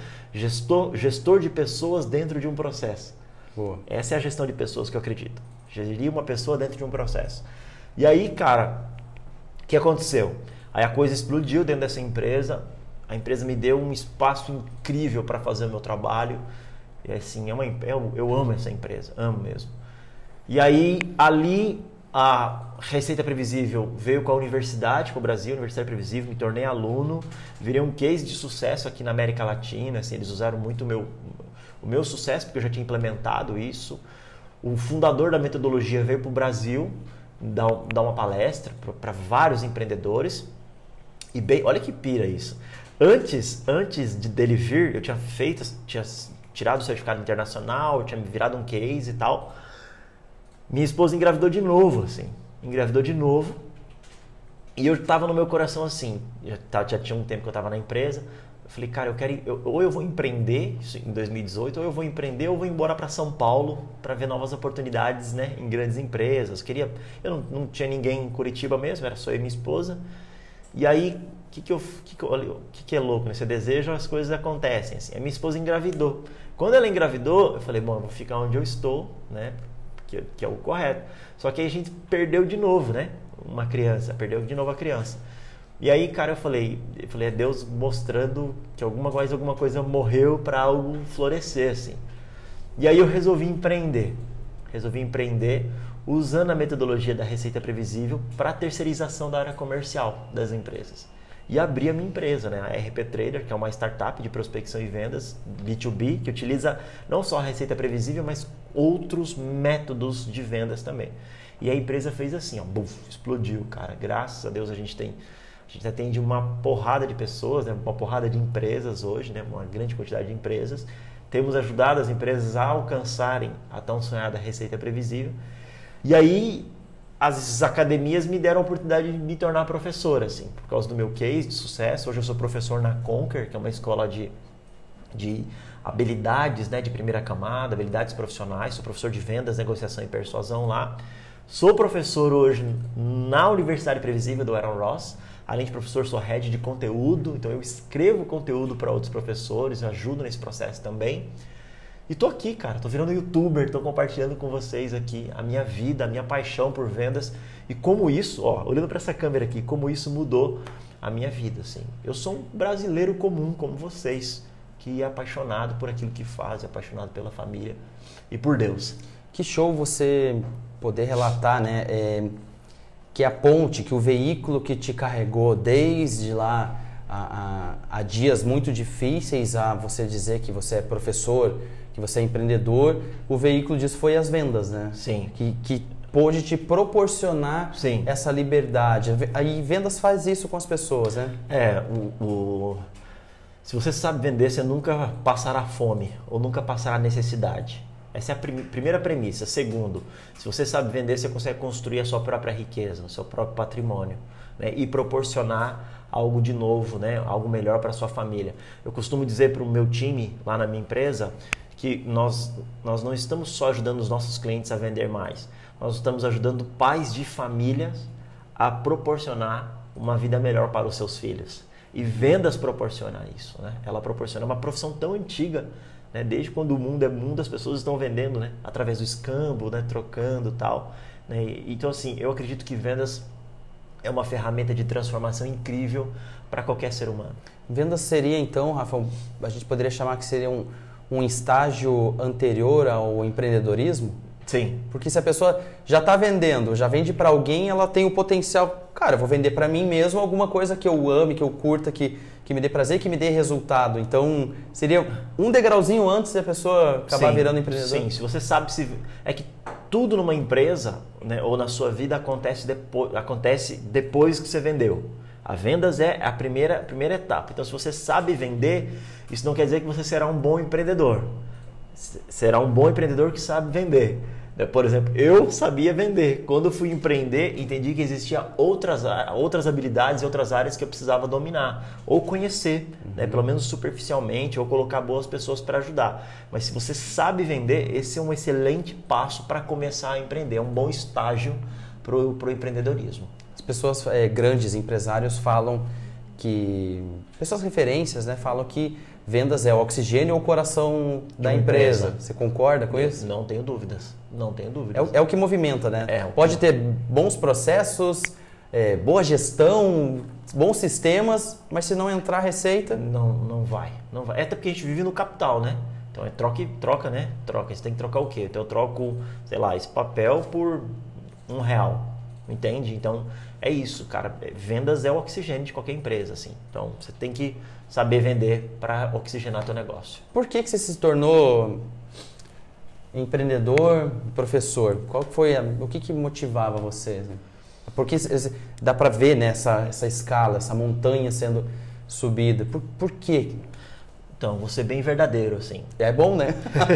gestor de pessoas dentro de um processo. Essa é a gestão de pessoas que eu acredito. Gerir uma pessoa dentro de um processo. E aí, cara, o que aconteceu? Aí a coisa explodiu dentro dessa empresa, a empresa me deu um espaço incrível para fazer o meu trabalho. E assim, eu amo essa empresa, amo mesmo. E aí, ali, a Receita Previsível veio com a universidade, com o Brasil, Universidade Previsível, me tornei aluno, virei um case de sucesso aqui na América Latina, assim, eles usaram muito o meu sucesso, porque eu já tinha implementado isso. O fundador da metodologia veio para o Brasil dar uma palestra para vários empreendedores. E bem, olha que pira isso. Antes dele vir, eu tinha tirado o certificado internacional, eu tinha virado um case e tal. Minha esposa engravidou de novo, assim. E eu tava no meu coração assim, já tinha um tempo que eu tava na empresa. Eu falei, cara, ou eu vou empreender isso em 2018, ou eu vou empreender ou vou embora para São Paulo para ver novas oportunidades, né, em grandes empresas. Eu não tinha ninguém em Curitiba mesmo, era só eu e minha esposa. E aí, o que é louco, né? Você deseja, as coisas acontecem. Assim. A minha esposa engravidou. Quando ela engravidou, eu falei, bom, eu vou ficar onde eu estou, né? Que é o correto. Só que aí a gente perdeu de novo, né? Perdeu de novo a criança. E aí, cara, eu falei, é Deus mostrando que alguma coisa morreu para algo florescer, assim. E aí eu resolvi empreender usando a metodologia da Receita Previsível para a terceirização da área comercial das empresas. E abri a minha empresa, né? A RP Trader, que é uma startup de prospecção e vendas B2B, que utiliza não só a Receita Previsível, mas outros métodos de vendas também. E a empresa fez assim, ó, explodiu, cara. Graças a Deus a gente tem A gente atende uma porrada de pessoas, né? Uma porrada de empresas hoje, né? Uma grande quantidade de empresas. Temos ajudado as empresas a alcançarem a tão sonhada receita previsível. E aí, as academias me deram a oportunidade de me tornar professor, assim, por causa do meu case de sucesso. Hoje eu sou professor na Conquer, que é uma escola de habilidades, né, de primeira camada, habilidades profissionais. Sou professor de vendas, negociação e persuasão lá. Sou professor hoje na Universidade Previsível do Aaron Ross. Além de professor, sou head de conteúdo, então eu escrevo conteúdo para outros professores, eu ajudo nesse processo também. E tô aqui, cara, tô virando youtuber, tô compartilhando com vocês aqui a minha vida, a minha paixão por vendas e como isso, ó, olhando para essa câmera aqui, como isso mudou a minha vida, assim. Eu sou um brasileiro comum como vocês, que é apaixonado por aquilo que faz, é apaixonado pela família e por Deus. Que show você poder relatar, né? Que a ponte, que o veículo que te carregou desde lá a dias muito difíceis, a você dizer que você é professor, que você é empreendedor, o veículo disso foi as vendas, né? Sim. Que pôde te proporcionar Sim. essa liberdade. Aí vendas faz isso com as pessoas, né? Se você sabe vender, você nunca passará fome ou nunca passará necessidade. Essa é a primeira premissa. Segundo, se você sabe vender, você consegue construir a sua própria riqueza, o seu próprio patrimônio, né? E proporcionar algo de novo, né? Algo melhor para a sua família. Eu costumo dizer para o meu time lá na minha empresa que nós não estamos só ajudando os nossos clientes a vender mais, nós estamos ajudando pais de famílias a proporcionar uma vida melhor para os seus filhos. E vendas proporciona isso, né? Ela proporciona uma profissão tão antiga, né? Desde quando o mundo é mundo, as pessoas estão vendendo, né? Através do escambo, né? Trocando e tal, né? Então, assim, eu acredito que vendas é uma ferramenta de transformação incrível para qualquer ser humano. Vendas seria, então, Rafa, a gente poderia chamar que seria um estágio anterior ao empreendedorismo? Sim. Porque se a pessoa já está vendendo, já vende para alguém, ela tem o potencial, cara, eu vou vender para mim mesmo alguma coisa que eu ame, que eu curta, que me dê prazer, que me dê resultado. Então, seria um degrauzinho antes da pessoa acabar virando empreendedor? Sim, se você sabe é que tudo numa empresa, né, ou na sua vida acontece depois que você vendeu. A vendas é a primeira etapa. Então, se você sabe vender, isso não quer dizer que você será um bom empreendedor. Será um bom empreendedor que sabe vender. Por exemplo, eu sabia vender. Quando eu fui empreender, entendi que existiam outras habilidades e outras áreas que eu precisava dominar. Ou conhecer, né? Pelo menos superficialmente, ou colocar boas pessoas para ajudar. Mas se você sabe vender, esse é um excelente passo para começar a empreender. É um bom estágio para o empreendedorismo. As pessoas, grandes empresários falam que... Pessoas referências, né? Falam que vendas é o oxigênio ou o coração da empresa. Você concorda com isso? Não tenho dúvidas. Não tenho dúvidas. É o que movimenta, né? Pode ter bons processos, boa gestão, bons sistemas, mas se não entrar receita... Não vai. É até porque a gente vive no capital, né? Então é troca e troca, né? Troca. Você tem que trocar o quê? Então eu troco, sei lá, esse papel por R$1. Entende? Então é isso, cara. Vendas é o oxigênio de qualquer empresa, assim. Então você tem que saber vender para oxigenar teu negócio. Por que você se tornou empreendedor, professor? Qual foi o que motivava você? Porque dá para ver, né, essa escala, essa montanha sendo subida. Por quê? Então, vou ser bem verdadeiro, assim. É bom, né?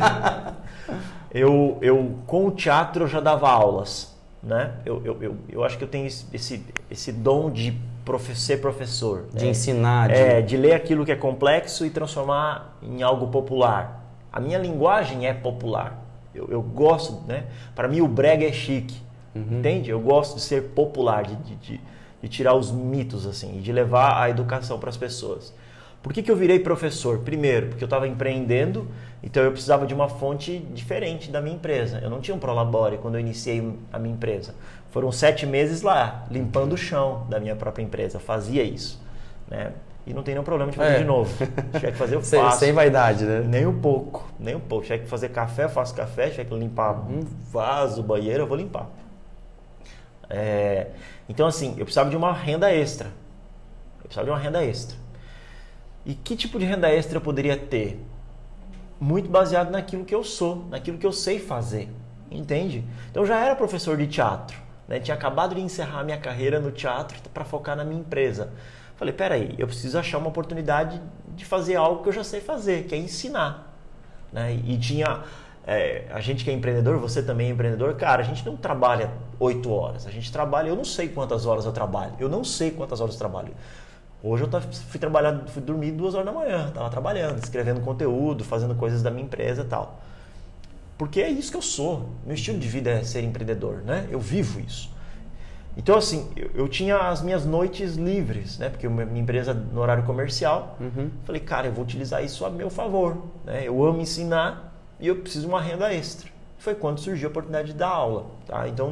eu com o teatro eu já dava aulas, né? Eu acho que eu tenho esse dom de ser professor. De ensinar. De ler aquilo que é complexo e transformar em algo popular. A minha linguagem é popular. Eu gosto, né? Para mim o brega é chique, entende? Eu gosto de ser popular, de tirar os mitos, assim, e de levar a educação para as pessoas. Por que eu virei professor? Primeiro, porque eu estava empreendendo, então eu precisava de uma fonte diferente da minha empresa. Eu não tinha um Prolabore quando eu iniciei a minha empresa. Foram 7 meses lá, limpando o chão da minha própria empresa. Eu fazia isso, né? E não tem nenhum problema de fazer de novo. Se tiver que fazer, eu faço. Sem vaidade, né? Nem um pouco. Se tiver que fazer café, eu faço café. Se tiver que limpar um vaso, banheiro, eu vou limpar. Então, assim, eu precisava de uma renda extra. E que tipo de renda extra eu poderia ter? Muito baseado naquilo que eu sou, naquilo que eu sei fazer. Entende? Então, eu já era professor de teatro. né? Tinha acabado de encerrar a minha carreira no teatro para focar na minha empresa. Falei, peraí, eu preciso achar uma oportunidade de fazer algo que eu já sei fazer, que é ensinar, né? E tinha... a gente que é empreendedor, você também é empreendedor, cara, a gente não trabalha 8 horas, a gente trabalha, eu não sei quantas horas eu trabalho, Hoje eu fui dormir 2 horas da manhã, estava trabalhando, escrevendo conteúdo, fazendo coisas da minha empresa e tal. Porque é isso que eu sou, meu estilo de vida é ser empreendedor, né? Eu vivo isso. Então assim, eu tinha as minhas noites livres, né? Porque minha empresa no horário comercial, falei, cara, eu vou utilizar isso a meu favor, né? Eu amo ensinar, e eu preciso de uma renda extra. Foi quando surgiu a oportunidade de dar aula. Tá? Então,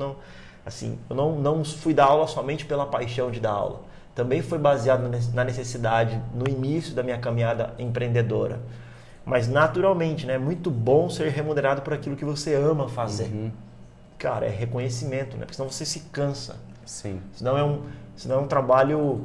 eu não fui dar aula somente pela paixão de dar aula. Também foi baseado na necessidade, no início da minha caminhada empreendedora. Mas, naturalmente, né, é muito bom ser remunerado por aquilo que você ama fazer. Cara, é reconhecimento, né? Porque senão você se cansa. Sim. Senão é um trabalho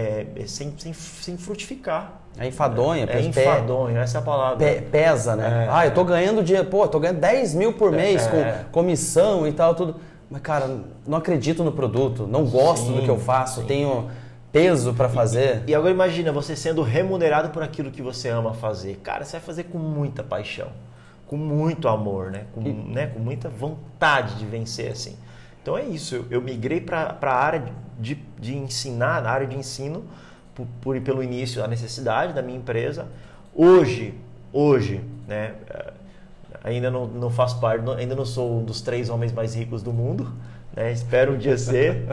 sem frutificar. É enfadonho. É enfadonho, essa é a palavra. Pesa, né? Eu tô ganhando dinheiro, tô ganhando 10 mil por mês com comissão e tal, tudo. Mas, cara, não acredito no produto, não gosto do que eu faço, tenho peso para fazer. E agora imagina, você sendo remunerado por aquilo que você ama fazer. Cara, você vai fazer com muita paixão, com muito amor, né? Com muita vontade de vencer, assim. Então é isso, eu migrei para a área de ensinar, na área de ensino, pelo início, a necessidade da minha empresa. Hoje, né, ainda não faço parte, ainda não sou um dos 3 homens mais ricos do mundo, né, espero um dia ser,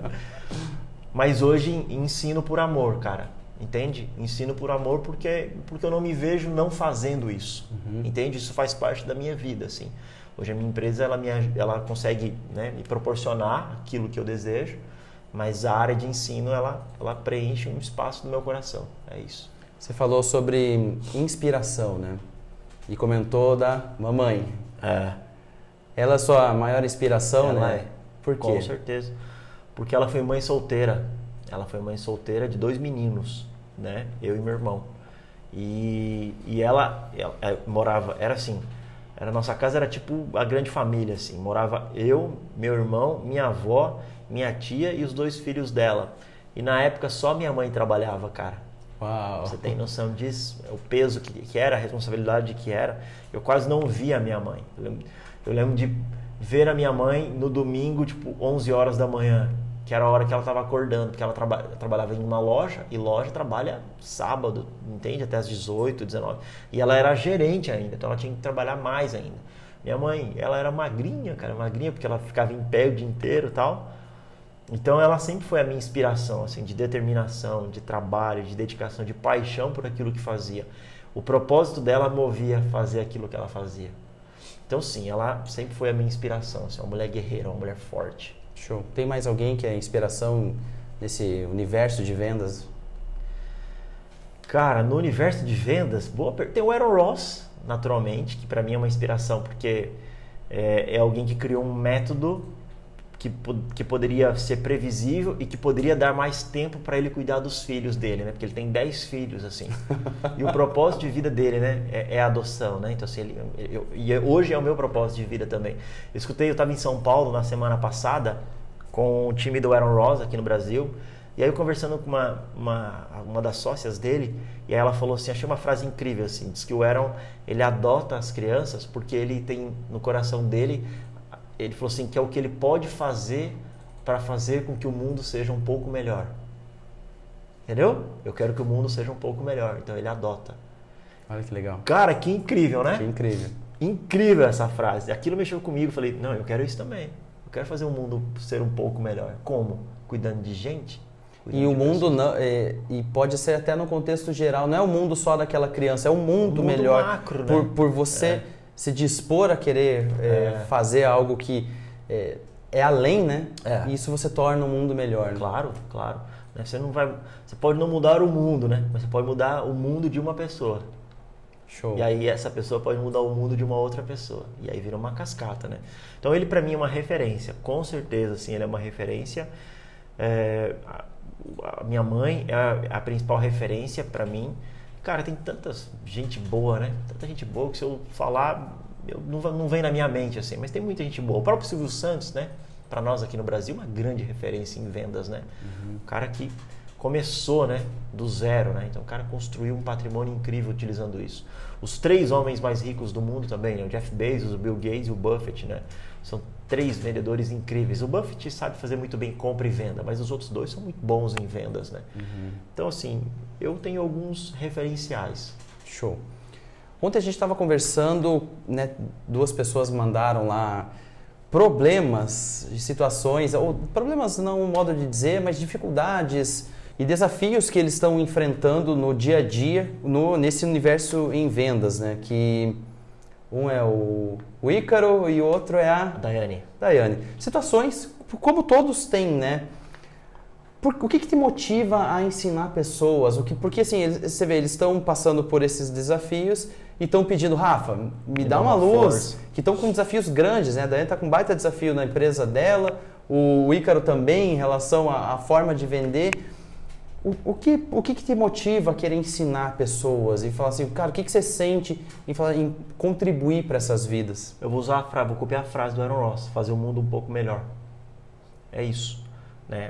mas hoje ensino por amor, cara, entende? Ensino por amor porque eu não me vejo não fazendo isso, entende? Isso faz parte da minha vida, assim. Hoje a minha empresa, ela consegue, né, me proporcionar aquilo que eu desejo, mas a área de ensino, ela preenche um espaço no meu coração. É isso. Você falou sobre inspiração, né? E comentou da mamãe. Ela é a sua maior inspiração, ela né? Por quê? Com certeza. Porque ela foi mãe solteira. Ela foi mãe solteira de 2 meninos, né? Eu e meu irmão. E ela morava... Era assim... Nossa casa era tipo a grande família, assim. Morava eu, meu irmão, minha avó, minha tia e os 2 filhos dela. E na época só minha mãe trabalhava, cara. Uau. Você tem noção disso? O peso que era, a responsabilidade que era. Eu quase não via a minha mãe. Eu lembro de ver a minha mãe no domingo, tipo 11 horas da manhã, que era a hora que ela estava acordando, porque ela trabalhava em uma loja, e loja trabalha sábado, entende? Até às 18, 19. E ela era gerente ainda, então ela tinha que trabalhar mais ainda. Minha mãe, ela era magrinha, cara, magrinha, porque ela ficava em pé o dia inteiro e tal. Então ela sempre foi a minha inspiração, assim, de determinação, de trabalho, de dedicação, de paixão por aquilo que fazia. O propósito dela movia a fazer aquilo que ela fazia. Então sim, ela sempre foi a minha inspiração, assim, uma mulher guerreira, uma mulher forte. Show. Tem mais alguém que é inspiração nesse universo de vendas? Cara, no universo de vendas, tem o Aaron Ross, naturalmente, que para mim é uma inspiração, porque é alguém que criou um método que poderia ser previsível e que poderia dar mais tempo para ele cuidar dos filhos dele, né? Porque ele tem 10 filhos, assim. E o propósito de vida dele, né, é a adoção, né? Então, assim, hoje é o meu propósito de vida também. Eu estava em São Paulo na semana passada com o time do Aaron Ross aqui no Brasil, e aí eu conversando com uma das sócias dele, e aí ela falou assim, achei uma frase incrível, assim, diz que o Aaron, ele adota as crianças porque ele tem no coração dele, ele falou assim, que é o que ele pode fazer para fazer com que o mundo seja um pouco melhor. Entendeu? Eu quero que o mundo seja um pouco melhor, então ele adota. Olha que legal. Cara, que incrível, né? Que incrível. Incrível essa frase. Aquilo mexeu comigo, falei, não, eu quero isso também. Eu quero fazer o mundo ser um pouco melhor. Como? Cuidando de gente? E o mundo não, e pode ser até no contexto geral, não é o mundo só daquela criança, é um mundo melhor. Macro, né? Por você se dispor a querer fazer algo que é além, né? E isso você torna o mundo melhor. Né? Claro, claro. Você pode não mudar o mundo, né? Mas você pode mudar o mundo de uma pessoa. Show. E aí essa pessoa pode mudar o mundo de uma outra pessoa. E aí vira uma cascata, né? Então ele pra mim é uma referência. Com certeza, assim, ele é uma referência. A minha mãe é a principal referência pra mim. Cara, tem tanta gente boa, né? Tanta gente boa que se eu falar, não vem na minha mente, assim. Mas tem muita gente boa. O próprio Silvio Santos, né? para nós aqui no Brasil, uma grande referência em vendas, né? O cara que começou, né, do zero, né? Então o cara construiu um patrimônio incrível utilizando isso. Os 3 homens mais ricos do mundo também, né? O Jeff Bezos, o Bill Gates e o Buffett, né? São 3 vendedores incríveis. O Buffett sabe fazer muito bem compra e venda, mas os outros 2 são muito bons em vendas, né? Então, assim, eu tenho alguns referenciais. Show. Ontem a gente estava conversando, né? 2 pessoas mandaram lá problemas de situações, ou problemas não um modo de dizer, mas dificuldades e desafios que eles estão enfrentando no dia a dia, nesse universo em vendas, né? Que um é o Ícaro e o outro é a Daiane. Situações como todos têm, né? O que te motiva a ensinar pessoas? Porque assim, você vê, eles estão passando por esses desafios e estão pedindo, Rafa, me dá uma luz, força. Que estão com desafios grandes, né? A Daiane está com um baita desafio na empresa dela, o Ícaro também em relação à forma de vender. O que te motiva a querer ensinar pessoas e falar assim, cara, o que você sente em contribuir para essas vidas? Eu vou copiar a frase do Aaron Ross, fazer o mundo um pouco melhor. É isso, né?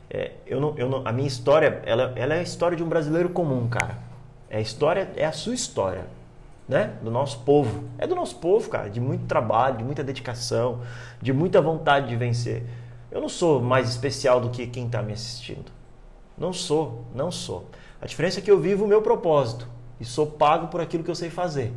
A minha história, ela é a história de um brasileiro comum, cara. É a sua história, né? Do nosso povo. É do nosso povo, cara, de muito trabalho, de muita dedicação, de muita vontade de vencer. Eu não sou mais especial do que quem está me assistindo. Não sou. A diferença é que eu vivo o meu propósito e sou pago por aquilo que eu sei fazer.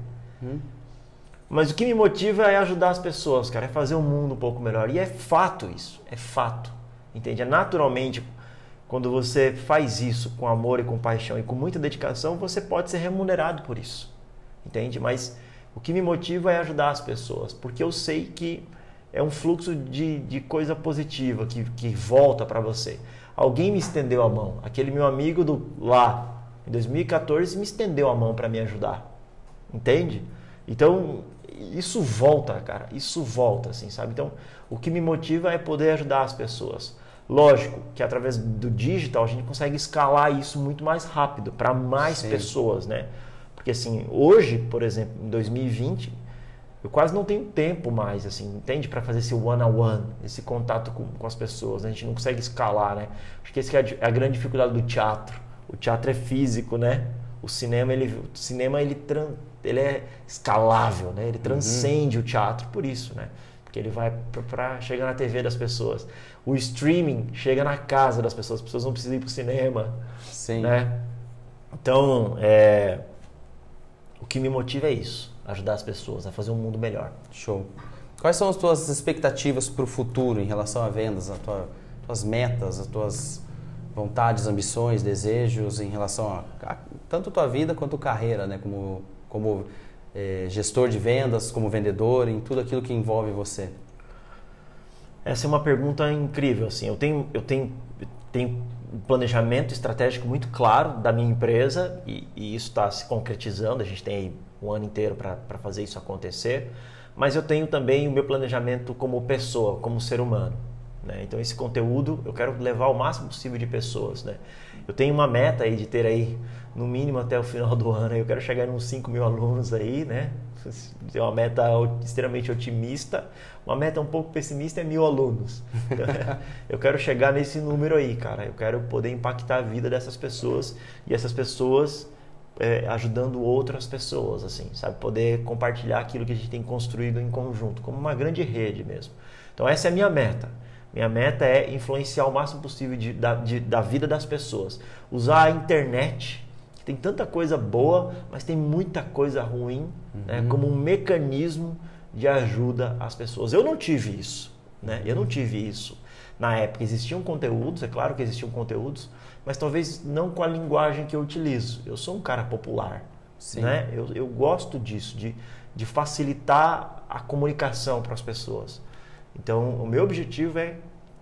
Mas o que me motiva é ajudar as pessoas, cara, é fazer o mundo um pouco melhor. E é fato isso, é fato. Entende? É naturalmente, quando você faz isso com amor e com paixão e com muita dedicação, você pode ser remunerado por isso. Entende? Mas o que me motiva é ajudar as pessoas, porque eu sei que é um fluxo de coisa positiva que volta para você. Alguém me estendeu a mão. Aquele meu amigo lá, em 2014, me estendeu a mão para me ajudar. Entende? Então, isso volta, cara. Isso volta, assim, sabe? Então, o que me motiva é poder ajudar as pessoas. Lógico que através do digital a gente consegue escalar isso muito mais rápido para mais pessoas, né? Porque assim, hoje, por exemplo, em 2020, eu quase não tenho tempo mais, assim, entende? Para fazer esse one-on-one, esse contato com as pessoas. A gente não consegue escalar, né? Acho que essa é a grande dificuldade do teatro. O teatro é físico, né? O cinema, ele é escalável, né? Ele transcende o teatro por isso, né? Porque ele vai para chegar na TV das pessoas. O streaming chega na casa das pessoas. As pessoas não precisam ir para o cinema. Sim. Né? Então, o que me motiva é isso. Ajudar as pessoas a fazer um mundo melhor. Show. Quais são as tuas expectativas para o futuro em relação a vendas? As tuas metas, as tuas vontades, ambições, desejos em relação a tanto tua vida quanto carreira, né? Como gestor de vendas, como vendedor, em tudo aquilo que envolve você? Essa é uma pergunta incrível. Assim. Eu tenho um planejamento estratégico muito claro da minha empresa e isso está se concretizando. A gente tem aí um ano inteiro para fazer isso acontecer. Mas eu tenho também o meu planejamento como pessoa, como ser humano. Né? Então esse conteúdo eu quero levar o máximo possível de pessoas. Né? Eu tenho uma meta aí de ter aí, no mínimo até o final do ano, eu quero chegar em uns 5.000 alunos aí, né? É uma meta extremamente otimista, uma meta um pouco pessimista é 1.000 alunos. Eu quero chegar nesse número aí, cara. Eu quero poder impactar a vida dessas pessoas e essas pessoas ajudando outras pessoas, assim, sabe? Poder compartilhar aquilo que a gente tem construído em conjunto, como uma grande rede mesmo. Então essa é a minha meta. Minha meta é influenciar o máximo possível da vida das pessoas. Usar a internet, que tem tanta coisa boa, mas tem muita coisa ruim, né, como um mecanismo de ajuda às pessoas. Eu não tive isso, né? Eu não tive isso. Na época existiam conteúdos, é claro que existiam conteúdos, mas talvez não com a linguagem que eu utilizo. Eu sou um cara popular, né? Eu gosto disso, de facilitar a comunicação para as pessoas. Então, o meu objetivo é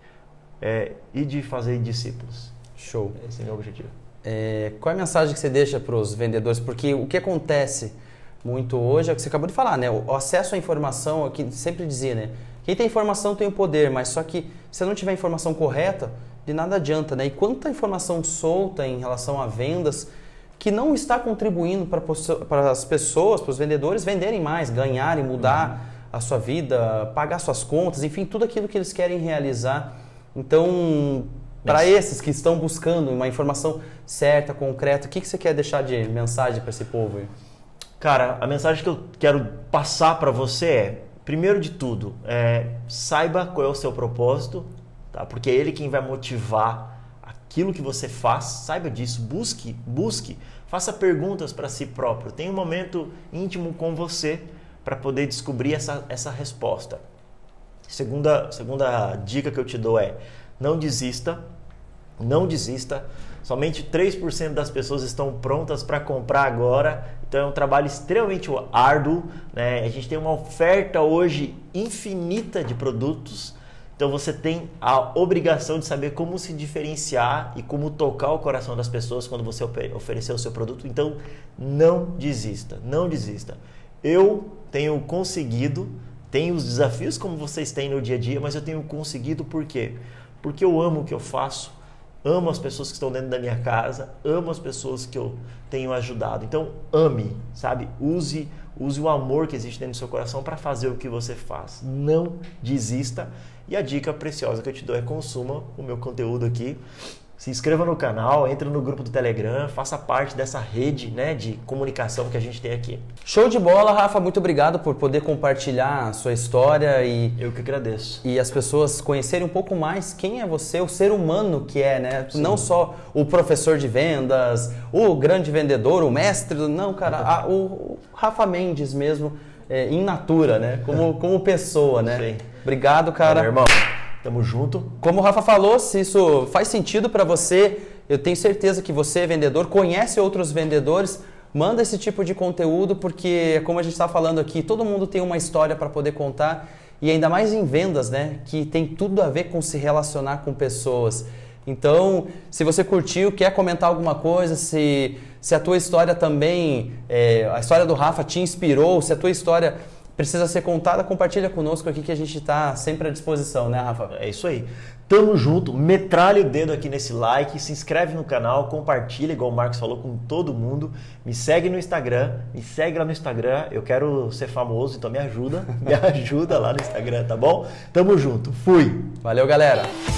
ir de fazer discípulos. Show. Esse é o meu objetivo. Qual é a mensagem que você deixa para os vendedores? Porque o que acontece muito hoje é o que você acabou de falar, né? O acesso à informação, que sempre dizia, né? Quem tem informação tem o poder, mas só que se você não tiver a informação correta, de nada adianta, né? E quanta informação solta em relação a vendas que não está contribuindo para as pessoas, para os vendedores venderem mais, ganharem, mudar a sua vida, pagar suas contas, enfim, tudo aquilo que eles querem realizar. Então, para esses que estão buscando uma informação certa, concreta, o que você quer deixar de mensagem para esse povo aí? Cara, a mensagem que eu quero passar para você é, primeiro de tudo, saiba qual é o seu propósito, tá? Porque é ele quem vai motivar aquilo que você faz, saiba disso, busque, faça perguntas para si próprio, tenha um momento íntimo com você para poder descobrir essa resposta. Segunda dica que eu te dou é, não desista, somente 3% das pessoas estão prontas para comprar agora, então é um trabalho extremamente árduo, né? A gente tem uma oferta hoje infinita de produtos, então você tem a obrigação de saber como se diferenciar e como tocar o coração das pessoas quando você oferecer o seu produto, então não desista. Eu tenho conseguido, tenho os desafios como vocês têm no dia a dia, mas eu tenho conseguido por quê? Porque eu amo o que eu faço, amo as pessoas que estão dentro da minha casa, amo as pessoas que eu tenho ajudado. Então, ame, sabe? Use o amor que existe dentro do seu coração para fazer o que você faz. Não desista. E a dica preciosa que eu te dou é consuma o meu conteúdo aqui. Se inscreva no canal, entre no grupo do Telegram, faça parte dessa rede, né, de comunicação que a gente tem aqui. Show de bola, Rafa. Muito obrigado por poder compartilhar a sua história e... Eu que agradeço. E as pessoas conhecerem um pouco mais quem é você, o ser humano que é, né? Sim. Não só o professor de vendas, o grande vendedor, o mestre, não, cara, o Rafa Mendes mesmo, in natura, né? Como pessoa, né? Sim. Obrigado, cara. Meu irmão. Tamo junto. Como o Rafa falou, se isso faz sentido para você, eu tenho certeza que você, vendedor, conhece outros vendedores, manda esse tipo de conteúdo, porque, como a gente está falando aqui, todo mundo tem uma história para poder contar, e ainda mais em vendas, né? Que tem tudo a ver com se relacionar com pessoas. Então, se você curtiu, quer comentar alguma coisa, se a tua história também, a história do Rafa te inspirou, se a tua história precisa ser contada, compartilha conosco aqui que a gente está sempre à disposição, né, Rafa? É isso aí. Tamo junto, metralha o dedo aqui nesse like, se inscreve no canal, compartilha, igual o Marcos falou, com todo mundo. Me segue no Instagram, eu quero ser famoso, então me ajuda lá no Instagram, tá bom? Tamo junto, fui! Valeu, galera!